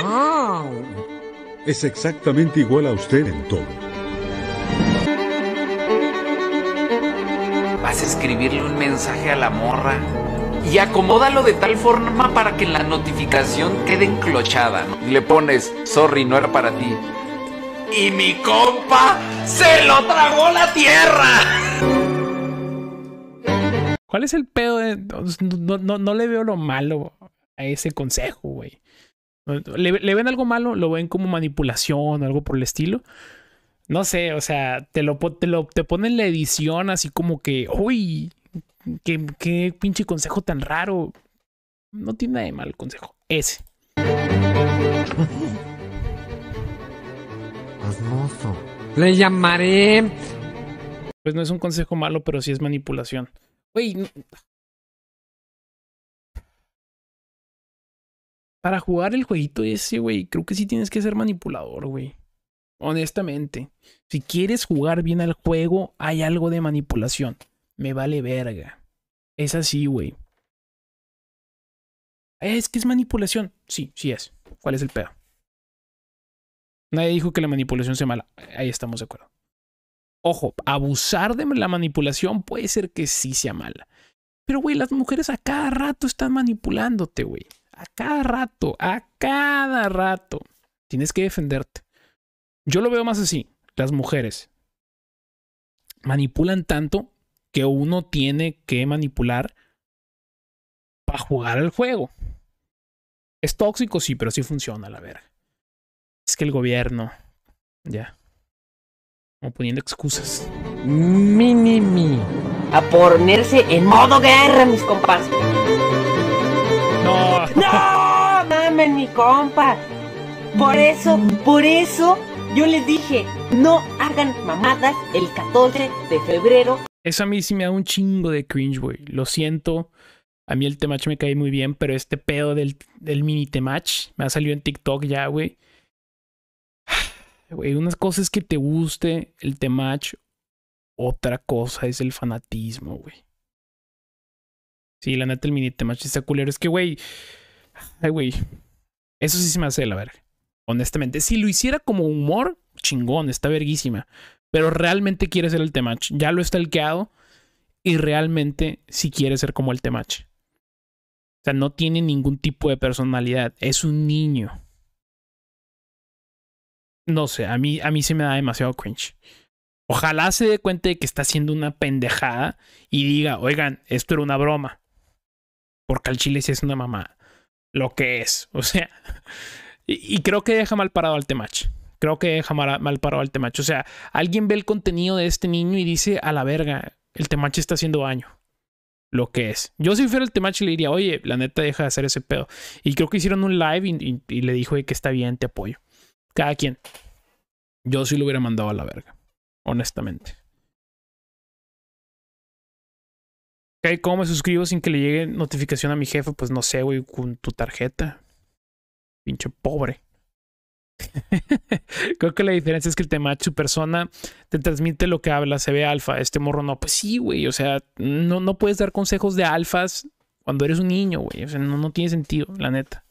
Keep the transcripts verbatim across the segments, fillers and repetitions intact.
¡Wow! Es exactamente igual a usted en todo. Vas a escribirle un mensaje a la morra y acomódalo de tal forma para que la notificación quede enclochada, ¿no? Y le pones, sorry, no era para ti. Y mi compa se lo tragó la tierra. ¿Cuál es el pedo de...? No, no, no le veo lo malo a ese consejo, güey. ¿Le, ¿Le ven algo malo? ¿Lo ven como manipulación o algo por el estilo? No sé, o sea, te lo, te lo te ponen la edición así como que... ¡Uy! Qué, qué pinche consejo tan raro. No tiene nada de malo el consejo. Ese. Osmoso. Le llamaré... Pues no es un consejo malo, pero sí es manipulación. Güey... No... Para jugar el jueguito ese, güey, creo que sí tienes que ser manipulador, güey. Honestamente. Si quieres jugar bien al juego, hay algo de manipulación. Me vale verga. Es así, güey. Es que es manipulación. Sí, sí es. ¿Cuál es el pedo? Nadie dijo que la manipulación sea mala. Ahí estamos de acuerdo. Ojo, abusar de la manipulación puede ser que sí sea mala. Pero, güey, las mujeres a cada rato están manipulándote, güey. A cada rato, a cada rato. Tienes que defenderte. Yo lo veo más así. Las mujeres manipulan tanto que uno tiene que manipular para jugar al juego. Es tóxico, sí, pero sí funciona, la verga. Es que el gobierno... Ya. Como poniendo excusas. Mini mi. A ponerse en modo guerra, mis compas. No. ¡No! ¡Mamen, mi compa! Por eso, por eso, yo les dije, no hagan mamadas el catorce de febrero. Eso a mí sí me da un chingo de cringe, güey. Lo siento. A mí el Temach me cae muy bien, pero este pedo del, del mini Temach me ha salido en TikTok ya, güey. Güey, unas cosas es que te guste el Temach, otra cosa es el fanatismo, güey. Sí, la neta el mini Temach está culero. Es que, güey, ay, güey, eso sí se me hace de la verga. Honestamente, si lo hiciera como humor, chingón, está verguísima. Pero realmente quiere ser el Temach. Ya lo he stalkeado y realmente sí quiere ser como el Temach. O sea, no tiene ningún tipo de personalidad. Es un niño. No sé, a mí, a mí se me da demasiado cringe. Ojalá se dé cuenta de que está haciendo una pendejada y diga, oigan, esto era una broma. Porque al chile sí es una mamá. Lo que es. O sea, y, y creo que deja mal parado al Temach. Creo que deja mal, mal parado al Temach. O sea, alguien ve el contenido de este niño y dice, a la verga, el Temach está haciendo daño. Lo que es. Yo si fuera el Temach le diría, oye, la neta deja de hacer ese pedo. Y creo que hicieron un live y, y, y le dijo que está bien, te apoyo. Cada quien. Yo sí lo hubiera mandado a la verga. Honestamente. Okay, ¿cómo me suscribo sin que le llegue notificación a mi jefe? Pues no sé, güey, con tu tarjeta. Pinche pobre. Creo que la diferencia es que el Temach, su persona, te transmite lo que habla, se ve alfa. Este morro no. Pues sí, güey. O sea, no, no puedes dar consejos de alfas cuando eres un niño, güey. O sea, no, no tiene sentido, la neta.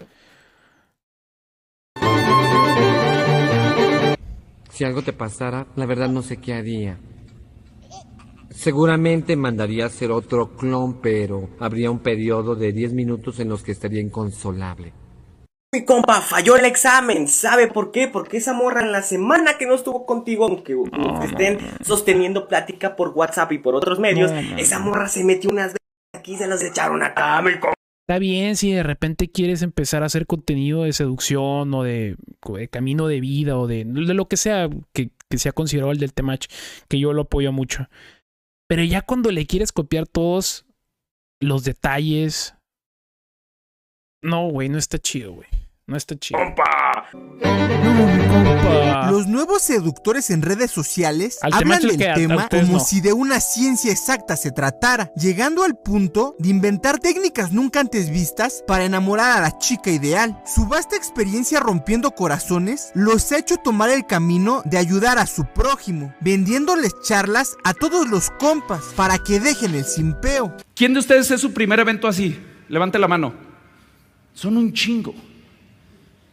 Si algo te pasara, la verdad no sé qué haría. Seguramente mandaría a hacer otro clon, pero habría un periodo de diez minutos en los que estaría inconsolable. Mi compa falló el examen. ¿Sabe por qué? Porque esa morra en la semana que no estuvo contigo, aunque No, estén no, no. sosteniendo plática por WhatsApp y por otros medios, No, no, esa no. morra se metió unas veces aquí y se las echaron acá, mi compa. Está bien si de repente quieres empezar a hacer contenido de seducción o de, de camino de vida o de, de lo que sea que, que sea considerado el del Temach, que yo lo apoyo mucho. Pero ya cuando le quieres copiar todos los detalles... No, güey, no está chido, güey. No está chido. ¡Compa! No, mi compa. Los nuevos seductores en redes sociales Al hablan Temach del que a- a tema ustedes como no. si de una ciencia exacta se tratara, llegando al punto de inventar técnicas nunca antes vistas para enamorar a la chica ideal. Su vasta experiencia rompiendo corazones los ha hecho tomar el camino de ayudar a su prójimo, vendiéndoles charlas a todos los compas para que dejen el simpeo. ¿Quién de ustedes es su primer evento así? Levante la mano. Son un chingo.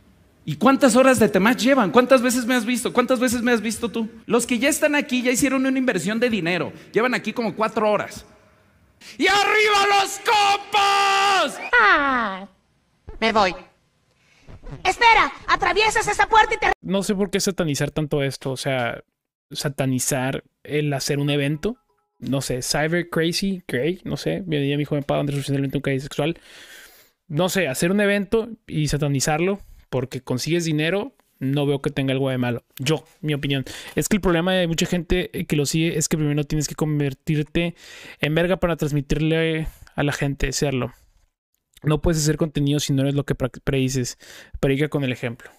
¿Y cuántas horas de Temach llevan? ¿Cuántas veces me has visto? ¿Cuántas veces me has visto tú? Los que ya están aquí ya hicieron una inversión de dinero. Llevan aquí como cuatro horas. ¡Y arriba los compas! Ah, me voy. Espera, atraviesas esa puerta y te... No sé por qué satanizar tanto esto. O sea, satanizar el hacer un evento. No sé, Cyber Crazy, Cray, no sé. Mi día mi hijo me paga Andrés suficientemente un caído sexual. No sé, hacer un evento y satanizarlo porque consigues dinero, no veo que tenga algo de malo. Yo, mi opinión. Es que el problema de mucha gente que lo sigue es que primero tienes que convertirte en verga para transmitirle a la gente, serlo. No puedes hacer contenido si no eres lo que predices. Predica con el ejemplo.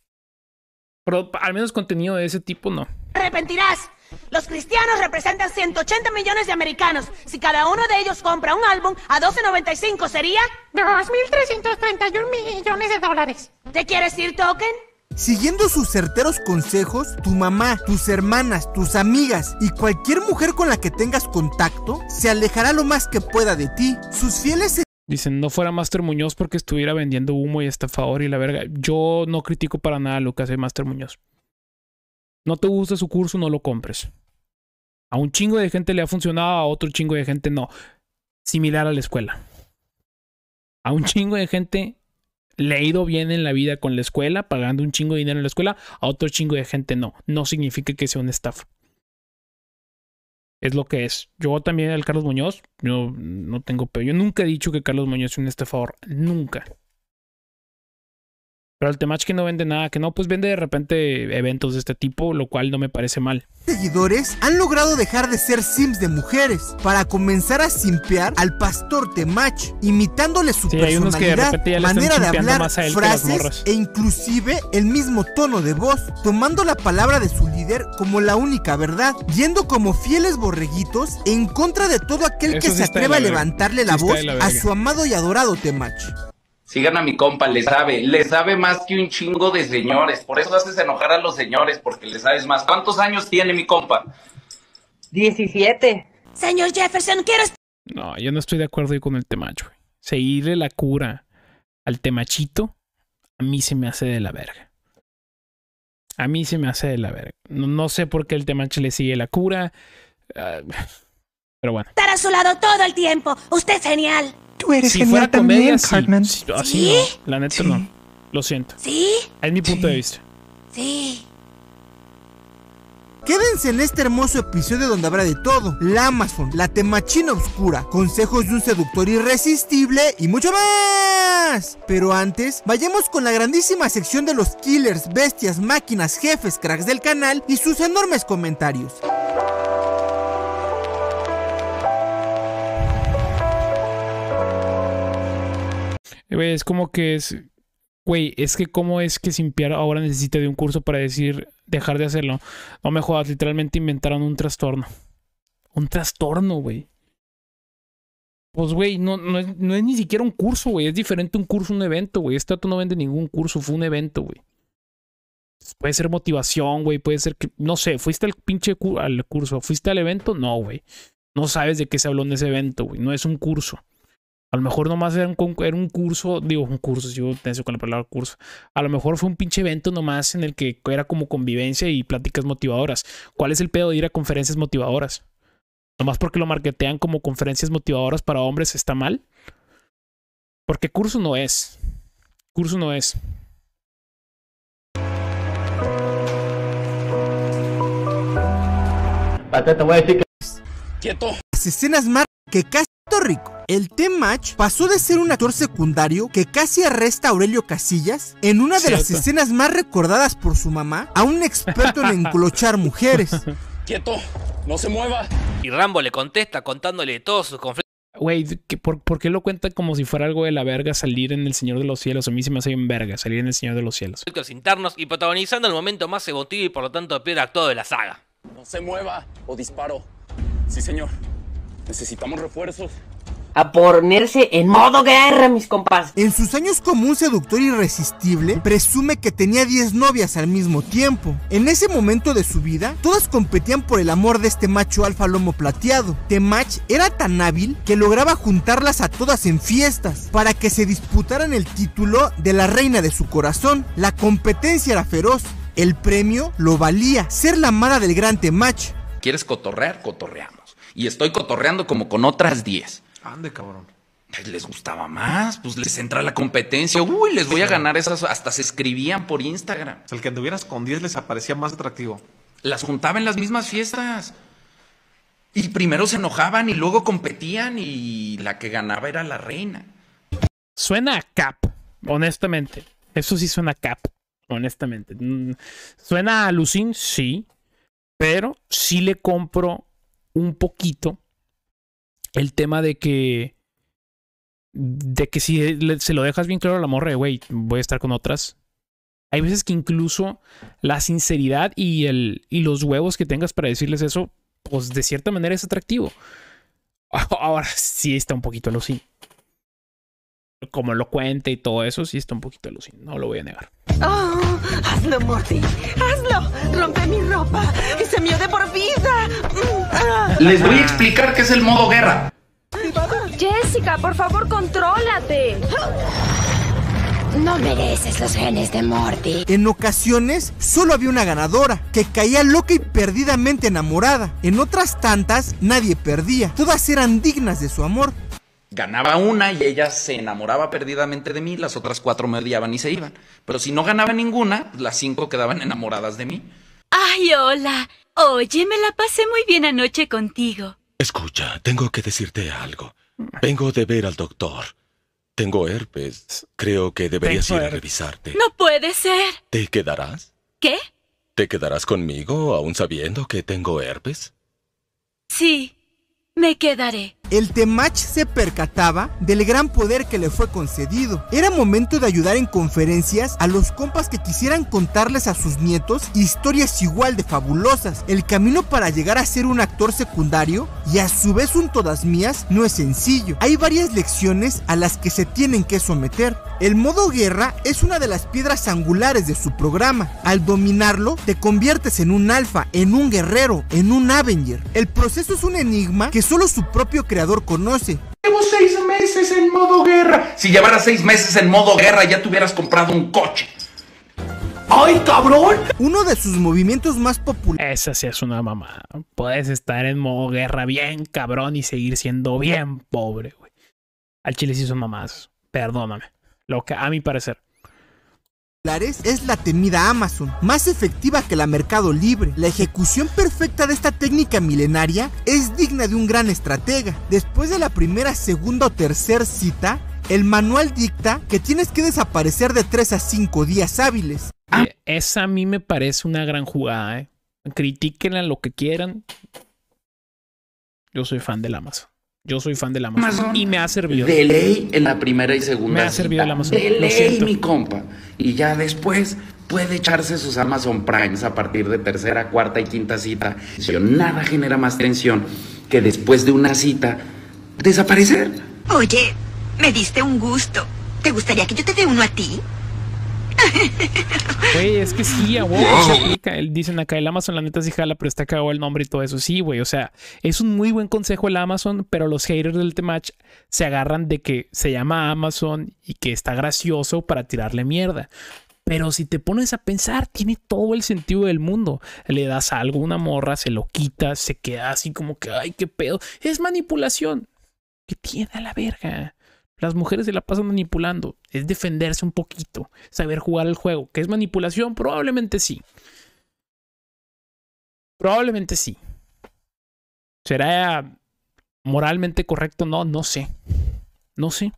Pero al menos contenido de ese tipo no. Te arrepentirás. Los cristianos representan ciento ochenta millones de americanos. Si cada uno de ellos compra un álbum a doce noventa y cinco, ¿sería? dos mil trescientos treinta y un millones de dólares. ¿Te quieres ir, Token? Siguiendo sus certeros consejos, tu mamá, tus hermanas, tus amigas y cualquier mujer con la que tengas contacto se alejará lo más que pueda de ti. Sus fieles se... Dicen, no fuera Master Muñoz porque estuviera vendiendo humo y estafador y la verga. Yo no critico para nada lo que hace Master Muñoz. No te gusta su curso, no lo compres. A un chingo de gente le ha funcionado, a otro chingo de gente no. Similar a la escuela. A un chingo de gente le ha ido bien en la vida con la escuela, pagando un chingo de dinero en la escuela, a otro chingo de gente no. No significa que sea una estafa. Es lo que es. Yo también, el Carlos Muñoz, yo no tengo peor. Yo nunca he dicho que Carlos Muñoz es un estafador. Nunca. Pero el Temach que no vende nada, que no, pues vende de repente eventos de este tipo, lo cual no me parece mal. Seguidores han logrado dejar de ser sims de mujeres para comenzar a simpear al pastor Temach, imitándole su sí, personalidad, de manera de hablar, frases e inclusive el mismo tono de voz, tomando la palabra de su líder como la única verdad, yendo como fieles borreguitos en contra de todo aquel Eso que sí se atreva a levantarle la sí voz la a su amado y adorado Temach. Sigan a mi compa, le sabe, le sabe más que un chingo de señores. Por eso haces enojar a los señores, porque le sabes más. ¿Cuántos años tiene mi compa? diecisiete. Señor Jefferson, quiero... No, yo no estoy de acuerdo ahí con el Temach, güey. Seguirle la cura al Temachito, a mí se me hace de la verga. A mí se me hace de la verga. No, no sé por qué el Temach le sigue la cura. Uh, pero bueno. Estar a su lado todo el tiempo. Usted es genial. Tú eres si genial fuera comedia, también, Cartman. Sí, sí, así ¿Sí? no. La neta sí. no. Lo siento. ¿Sí? Es mi punto sí. de vista. Sí. Quédense en este hermoso episodio donde habrá de todo. La Amazon, la Temachina oscura, consejos de un seductor irresistible y mucho más. Pero antes, vayamos con la grandísima sección de los killers, bestias, máquinas, jefes, cracks del canal y sus enormes comentarios. Güey, es como que es... Güey, es que cómo es que Simpiar ahora necesita de un curso para decir dejar de hacerlo. No me jodas, literalmente inventaron un trastorno. Un trastorno, güey. Pues, güey, no, no, es, no es ni siquiera un curso, güey. Es diferente un curso a un evento, güey. Este dato no vende ningún curso, fue un evento, güey. Puede ser motivación, güey. Puede ser que... No sé, ¿fuiste al pinche cu al curso? ¿Fuiste al evento? No, güey. No sabes de qué se habló en ese evento, güey. No es un curso. A lo mejor nomás era un, era un curso, digo, un curso, si yo tengo con la palabra curso. A lo mejor fue un pinche evento nomás en el que era como convivencia y pláticas motivadoras. ¿Cuál es el pedo de ir a conferencias motivadoras? Nomás porque lo marketean como conferencias motivadoras para hombres está mal. Porque curso no es. Curso no es. Patata, voy a decir que... ¡Quieto! Las escenas más que casi rico. El Temach pasó de ser un actor secundario que casi arresta a Aurelio Casillas en una de Cierto. las escenas más recordadas por su mamá a un experto en enclochar mujeres. ¡Quieto! ¡No se mueva! Y Rambo le contesta contándole todos sus conflictos. Güey, ¿por, ¿por qué lo cuenta como si fuera algo de la verga salir en El Señor de los Cielos? A mí se me hace bien verga salir en El Señor de los Cielos. Internos y protagonizando el momento más emotivo y por lo tanto peor actuado de la saga. ¡No se mueva o disparo! Sí, señor. Necesitamos refuerzos. a ponerse en modo guerra, mis compas. En sus años como un seductor irresistible, presume que tenía diez novias al mismo tiempo. En ese momento de su vida, todas competían por el amor de este macho alfa lomo plateado. Temach era tan hábil que lograba juntarlas a todas en fiestas para que se disputaran el título de la reina de su corazón. La competencia era feroz. El premio lo valía, ser la amada del gran Temach. ¿Quieres cotorrear? Cotorreamos. Y estoy cotorreando como con otras diez. Ande, cabrón. Les gustaba más, pues les entra la competencia. Uy, les voy a ganar esas. Hasta se escribían por Instagram. O sea, el que anduvieras con diez les aparecía más atractivo. Las juntaba en las mismas fiestas. Y primero se enojaban y luego competían y la que ganaba era la reina. Suena a cap, honestamente. Eso sí suena a cap, honestamente. Suena a Lucín, sí. Pero sí le compro un poquito el tema de que de que si le, se lo dejas bien claro a la morra de, güey, voy a estar con otras. Hay veces que incluso la sinceridad y, el, y los huevos que tengas para decirles eso, pues de cierta manera es atractivo. Ahora sí está un poquito alucin. Como lo cuente y todo eso, sí está un poquito alucin. No lo voy a negar. Oh, hazlo, Morty. Hazlo. Rompe mi ropa y se me de por vida. Les voy a explicar qué es el modo guerra. Jessica, por favor, contrólate. No mereces los genes de Morty. En ocasiones, solo había una ganadora, que caía loca y perdidamente enamorada. En otras tantas, nadie perdía. Todas eran dignas de su amor. Ganaba una y ella se enamoraba perdidamente de mí, las otras cuatro me odiaban y se iban. Pero si no ganaba ninguna, las cinco quedaban enamoradas de mí. Ay, hola. Oye, me la pasé muy bien anoche contigo. Escucha, tengo que decirte algo. Vengo de ver al doctor. Tengo herpes. Creo que deberías Tengo ir a herpes. revisarte. No puede ser. ¿Te quedarás? ¿Qué? ¿Te quedarás conmigo aún sabiendo que tengo herpes? Sí, me quedaré. El Temach se percataba del gran poder que le fue concedido. Era momento de ayudar en conferencias a los compas que quisieran contarles a sus nietos historias igual de fabulosas. El camino para llegar a ser un actor secundario y a su vez un todas mías no es sencillo. Hay varias lecciones a las que se tienen que someter. El modo guerra es una de las piedras angulares de su programa. Al dominarlo, te conviertes en un alfa, en un guerrero, en un Avenger. El proceso es un enigma que solo su propio creador conoce. Llevo seis meses en modo guerra. Si llevaras seis meses en modo guerra, ya te hubieras comprado un coche. ¡Ay, cabrón! Uno de sus movimientos más populares. Esa sí es una mamá. Puedes estar en modo guerra bien cabrón y seguir siendo bien pobre, güey. Al chile sí son mamás. Perdóname. Lo que a mi parecer. Es la temida Amazon, más efectiva que la Mercado Libre. La ejecución perfecta de esta técnica milenaria es digna de un gran estratega. Después de la primera, segunda o tercera cita, el manual dicta que tienes que desaparecer de tres a cinco días hábiles. Eh, esa a mí me parece una gran jugada, ¿eh? Critíquenla lo que quieran. Yo soy fan del Amazon. Yo soy fan del Amazon. Amazon Y me ha servido. De ley en la primera y segunda Me ha servido cita. el Amazon. De Lo ley, siento. mi compa. Y ya después puede echarse sus Amazon Primes a partir de tercera, cuarta y quinta cita. Nada genera más tensión que después de una cita desaparecer. Oye, me diste un gusto. ¿Te gustaría que yo te dé uno a ti? Güey, es que sí, a huevo se aplica. Él- Dicen acá, el Amazon la neta sí jala, pero está cagado el nombre y todo eso. Sí, güey, o sea, es un muy buen consejo el Amazon, pero los haters del Temach se agarran de que se llama Amazon y que está gracioso para tirarle mierda. Pero si te pones a pensar, tiene todo el sentido del mundo. Le das algo a una morra, se lo quitas, se queda así como que, ay, qué pedo. Es manipulación. ¿Qué tiene a la verga? Las mujeres se la pasan manipulando. Es defenderse un poquito. Saber jugar el juego. ¿Qué es manipulación? Probablemente sí. Probablemente sí. ¿Será moralmente correcto? No, no sé. No sé.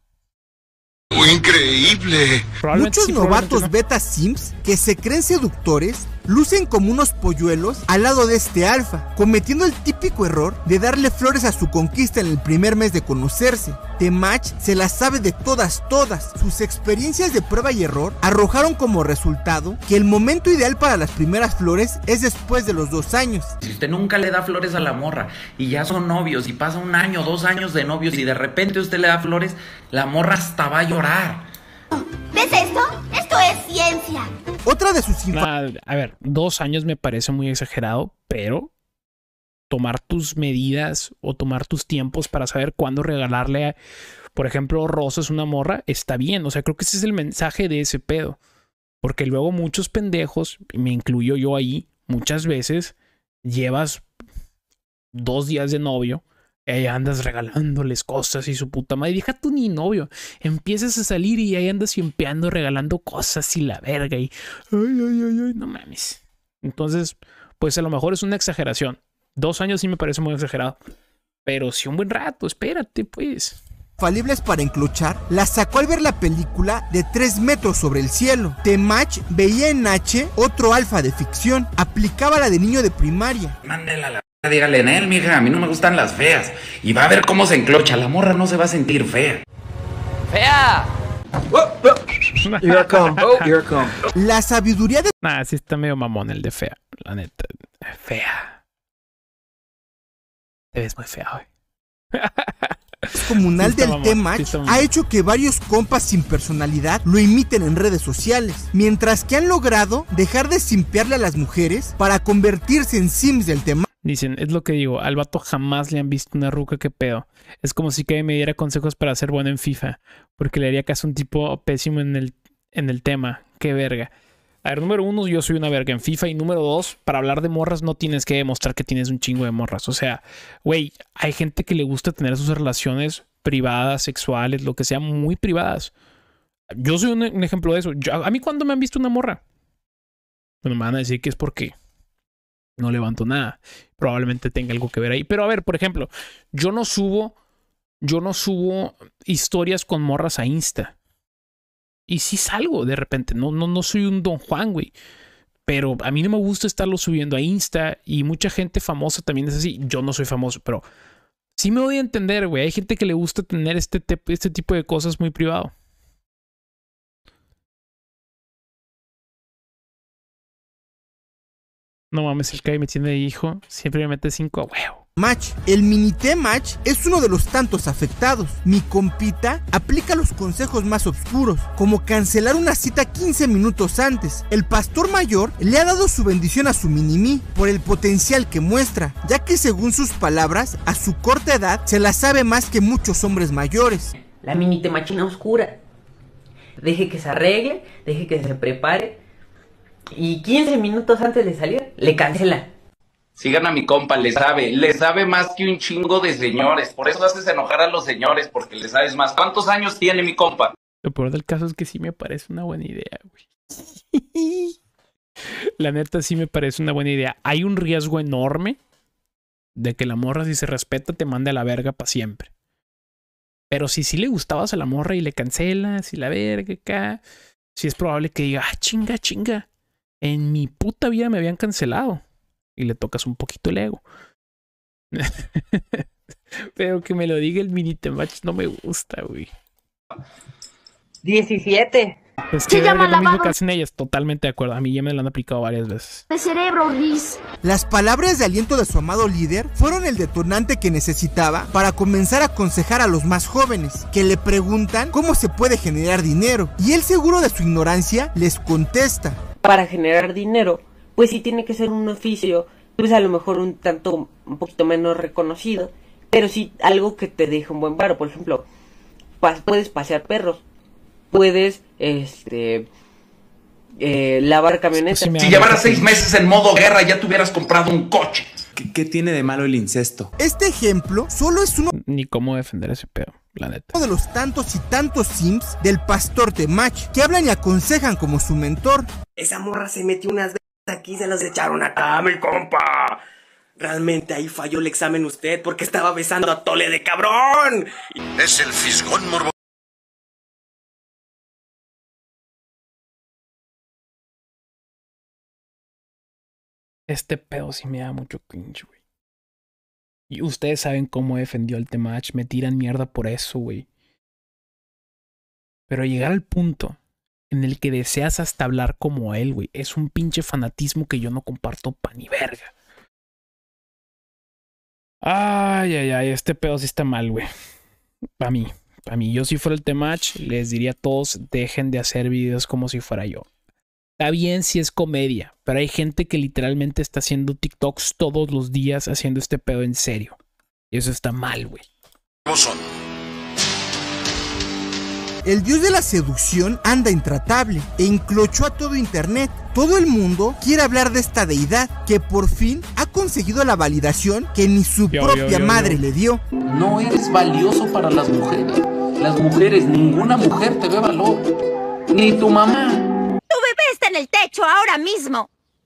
¡Increíble! Muchos sí, novatos probablemente no. beta sims que se creen seductores lucen como unos polluelos al lado de este alfa, cometiendo el típico error de darle flores a su conquista en el primer mes de conocerse. Temach se las sabe de todas todas. Sus experiencias de prueba y error arrojaron como resultado que el momento ideal para las primeras flores es después de los dos años. Si usted nunca le da flores a la morra y ya son novios y pasa un año, dos años de novios y de repente usted le da flores, la morra hasta va a llorar. ¿Ves esto? Esto es ciencia. Otra de sus nah, a ver, dos años me parece muy exagerado, pero tomar tus medidas o tomar tus tiempos para saber cuándo regalarle, a, por ejemplo, rosas a una morra, está bien. O sea, creo que ese es el mensaje de ese pedo. Porque luego muchos pendejos, me incluyo yo ahí, muchas veces llevas dos días de novio y ahí andas regalándoles cosas y su puta madre. Deja tú ni novio. Empiezas a salir y ahí andas siempeando, regalando cosas y la verga. Y ay, ay, ay, ay, no mames. Entonces, pues a lo mejor es una exageración. Dos años sí me parece muy exagerado. Pero sí un buen rato, espérate, pues. Infalibles para enclochar, la sacó al ver la película de tres metros sobre el cielo. Temach veía en H otro alfa de ficción. Aplicaba la de niño de primaria. Mándela a la p***, dígale en él, mija, a mí no me gustan las feas. Y va a ver cómo se enclocha, la morra no se va a sentir fea. ¡Fea! Here I come. Oh, here I come. La sabiduría de... Nah, sí está medio mamón el de fea, la neta. Fea. Te ves muy fea hoy. Comunal sí del Temach sí ha hecho que varios compas sin personalidad lo imiten en redes sociales, mientras que han logrado dejar de simpearle a las mujeres para convertirse en sims del Temach. Dicen, es lo que digo, al vato jamás le han visto una ruca, qué pedo. Es como si que me diera consejos para ser bueno en FIFA, porque le haría caso a un tipo pésimo en el, en el tema, qué verga. A ver, número uno, yo soy una verga en FIFA. Y número dos, para hablar de morras no tienes que demostrar que tienes un chingo de morras. O sea, güey, hay gente que le gusta tener sus relaciones privadas, sexuales, lo que sea, muy privadas. Yo soy un, un ejemplo de eso. Yo, a mí, ¿cuándo me han visto una morra? Bueno, me van a decir que es porque no levanto nada. Probablemente tenga algo que ver ahí. Pero a ver, por ejemplo, yo no subo, yo no subo historias con morras a Insta. Y sí salgo de repente, no, no, no soy un Don Juan, güey. Pero a mí no me gusta estarlo subiendo a Insta. Y mucha gente famosa también es así. Yo no soy famoso, pero sí me voy a entender, güey. Hay gente que le gusta tener este, este tipo de cosas muy privado. No mames, el que me tiene de hijo siempre me mete cinco a huevo. Match. El mini Temach es uno de los tantos afectados. Mi compita aplica los consejos más oscuros, como cancelar una cita quince minutos antes. El pastor mayor le ha dado su bendición a su mini-mí por el potencial que muestra, ya que según sus palabras, a su corta edad se la sabe más que muchos hombres mayores. La mini Temachina oscura. Deje que se arregle, deje que se prepare y quince minutos antes de salir, le cancela. Sigan a mi compa, le sabe, le sabe más que un chingo de señores. Por eso haces enojar a los señores, porque le sabes más. ¿Cuántos años tiene mi compa? Lo peor del caso es que sí me parece una buena idea, güey. La neta sí me parece una buena idea. Hay un riesgo enorme de que la morra, si se respeta, te mande a la verga para siempre. Pero si sí le gustabas a la morra y le cancelas y la verga acá, sí es probable que diga, ah, chinga, chinga. En mi puta vida me habían cancelado. Y le tocas un poquito el ego. Pero que me lo diga el mini Temach no me gusta, güey. diecisiete. Es que es lo mismo que hacen ellas. Totalmente de acuerdo. A mí ya me lo han aplicado varias veces. De cerebro, Liz. Las palabras de aliento de su amado líder fueron el detonante que necesitaba para comenzar a aconsejar a los más jóvenes, que le preguntan cómo se puede generar dinero. Y él, seguro de su ignorancia, les contesta. Para generar dinero, pues sí tiene que ser un oficio, pues a lo mejor un tanto, un poquito menos reconocido, pero sí algo que te deje un buen varo. Por ejemplo, pas puedes pasear perros, puedes, este, eh, lavar camionetas. Si llevaras seis meses en modo guerra, ya te hubieras comprado un coche. ¿Qué, qué tiene de malo el incesto? Este ejemplo solo es uno... Ni cómo defender ese pedo, la neta. Uno de los tantos y tantos sims del pastor Temach, que hablan y aconsejan como su mentor. Esa morra se metió unas veces aquí, se las echaron acá, mi compa. Realmente ahí falló el examen usted porque estaba besando a Tole de cabrón. Es el fisgón morbo. Este pedo sí me da mucho cringe, güey. Y ustedes saben cómo defendió el Temach. Me tiran mierda por eso, güey. Pero llegar al punto en el que deseas hasta hablar como él, güey, es un pinche fanatismo que yo no comparto pa' ni verga. Ay, ay, ay, este pedo sí está mal, güey. Para mí, para mí. Yo si fuera el Temach, les diría a todos, dejen de hacer videos como si fuera yo. Está bien si es comedia, pero hay gente que literalmente está haciendo TikToks todos los días haciendo este pedo en serio. Y eso está mal, güey. El dios de la seducción anda intratable e enclochó a todo internet. Todo el mundo quiere hablar de esta deidad que por fin ha conseguido la validación que ni su Yo, propia yo, yo, madre yo. le dio. No eres valioso para las mujeres. Las mujeres, ninguna mujer te ve valor. Ni tu mamá. Tu bebé está en el techo ahora mismo.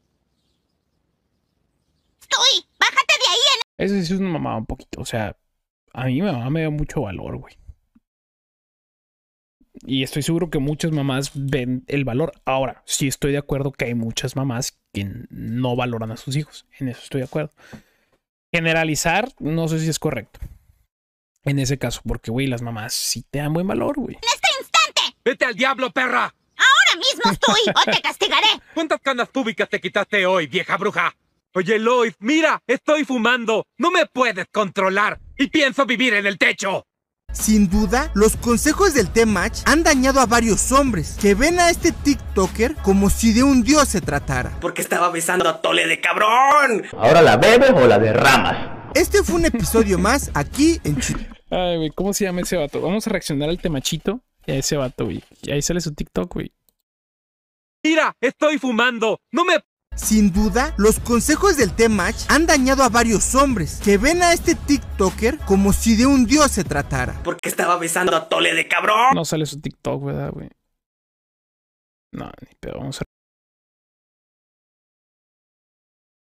¡Uy! ¡Bájate de ahí! En... Eso sí es una mamada un poquito. O sea, a mí mi mamá me da mucho valor, güey. Y estoy seguro que muchas mamás ven el valor. Ahora, sí estoy de acuerdo que hay muchas mamás que no valoran a sus hijos. En eso estoy de acuerdo. Generalizar, no sé si es correcto. En ese caso, porque, güey, las mamás sí te dan buen valor, güey. ¡En este instante! ¡Vete al diablo, perra! ¡Ahora mismo estoy! ¡O te castigaré! ¿Cuántas canas públicas te quitaste hoy, vieja bruja? Oye, Lois, mira, estoy fumando. No me puedes controlar. Y pienso vivir en el techo. Sin duda, los consejos del Temach han dañado a varios hombres que ven a este TikToker como si de un dios se tratara. Porque estaba besando a Tole de cabrón. ¿Ahora la bebes o la derramas? Este fue un episodio más aquí en Chito. Ay, güey, ¿cómo se llama ese vato? Vamos a reaccionar al Temachito y a ese vato, güey. Y ahí sale su TikTok, güey. Mira, estoy fumando. No me... Sin duda, los consejos del Temach han dañado a varios hombres que ven a este TikToker como si de un dios se tratara. Porque estaba besando a Tole de cabrón. No sale su TikTok, ¿verdad, güey? No, ni pedo, vamos a